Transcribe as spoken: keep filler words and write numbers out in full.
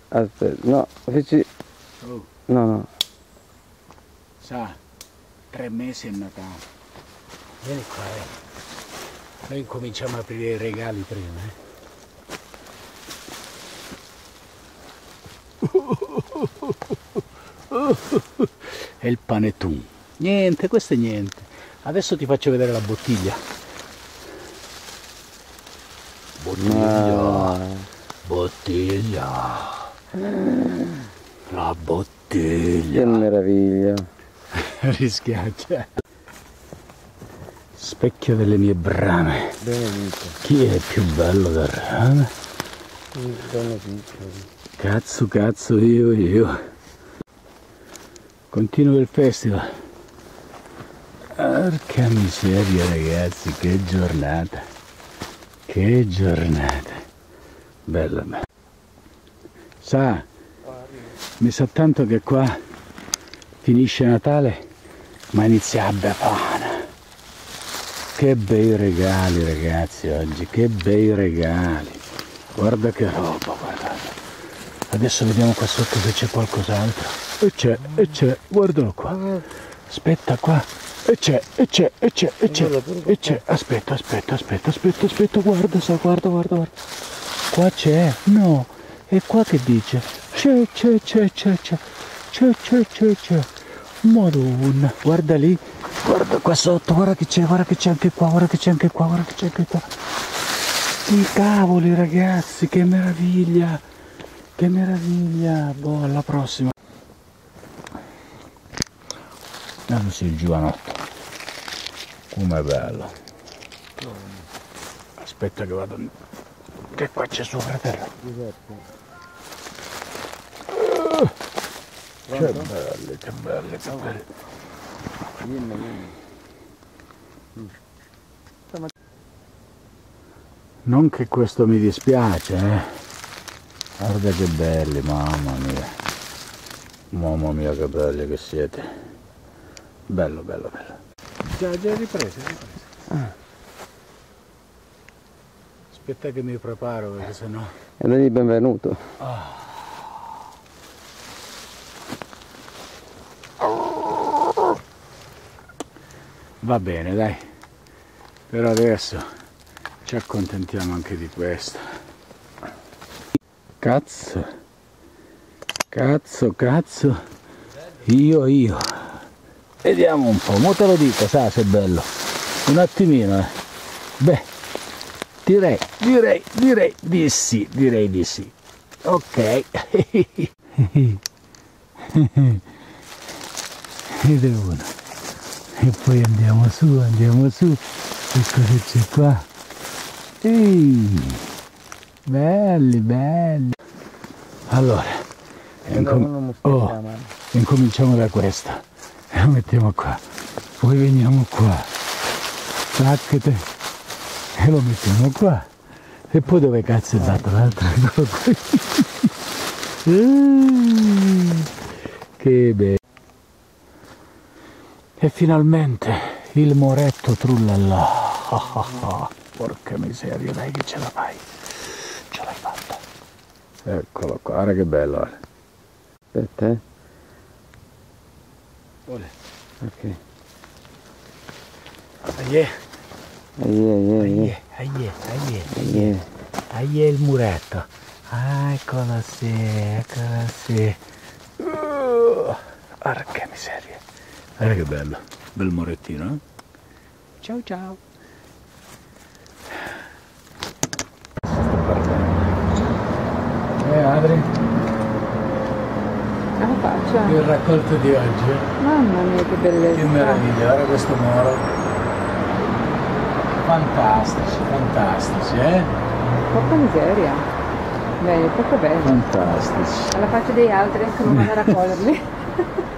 Aspetta, no, feci... Oh, No, no. sa, tre mesi è Natale. Vieni qua, eh. Noi incominciamo a aprire i regali prima, eh. E il panettone. Niente, questo è niente. Adesso ti faccio vedere la bottiglia. Bottiglia. No. Bottiglia. La bottiglia. Che meraviglia. Rischiaccia. Specchio delle mie brame. Benedetto. Chi è più bello del rame? Sono piccoli. Cazzo, cazzo, io, io. Continuo il festival. Porca miseria, ragazzi, che giornata. Che giornata. Bella, bella. Sa, mi sa tanto che qua finisce Natale, ma inizia la Befana. Che bei regali, ragazzi, oggi, che bei regali. Guarda che roba, guardate. Adesso vediamo qua sotto se c'è qualcos'altro. E c'è, e c'è, guardalo qua. Aspetta qua. E c'è, e c'è, e c'è, e c'è, e c'è. Aspetta, aspetta, aspetta, aspetta, aspetta, guarda, sa, guarda, guarda, guarda. Qua c'è, no. E qua che dice? C'è, c'è, c'è, c'è, c'è, c'è, c'è, c'è, c'è. Madonna, guarda lì, guarda qua sotto, guarda che c'è, guarda che c'è anche qua, guarda che c'è anche qua, guarda che c'è anche qua. I cavoli, ragazzi, che meraviglia, che meraviglia. Boh, alla prossima. Adesso sì, il giovanotto. Com'è bello. Aspetta che vado, che qua c'è suo fratello. Uh, che belle, che belle, che belle. Non che questo mi dispiace, eh. Guarda che belli, mamma mia. Mamma mia che belli che siete. Bello, bello, bello. Già, già riprese, riprese. Ah. Aspetta che mi preparo perché sennò... E dagli benvenuto. Ah. Va bene, dai. Per adesso ci accontentiamo anche di questo. Cazzo. Cazzo, cazzo. Io, io. Vediamo un po', mo te lo dico, sa se è bello. Un attimino, eh. Beh, direi, direi, direi di sì, direi di sì. Ok. Ed è uno. E poi andiamo su, andiamo su. E cosa c'è qua? Ehi, belli, belli. Allora, incom oh, incominciamo da questa. E lo mettiamo qua. Poi veniamo qua. Taccate. E lo mettiamo qua. E poi dove cazzo è dato l'altro? Eccolo qui. Che bello. E finalmente il moretto trullallà. Porca miseria, dai che ce la fai. Ce l'hai fatta. Eccolo qua, guarda che bello. Guarda. Aspetta, eh. Ole. Ok. Aie. Aie, aie, Aie, aie, aie, aie. aie il muretto. Ah, eccolo sì, eccolo sì. Uh, porca miseria. Guarda che bello, bel morettino, eh? Ciao ciao. Eh Adri? La faccia. Il raccolto di oggi. Mamma mia che bellezza. Che meraviglia, guarda questo moro. Fantastici, fantastici, eh? Porca miseria. Beh, proprio bello. Fantastici. Alla faccia dei altri che non vanno a raccoglierli.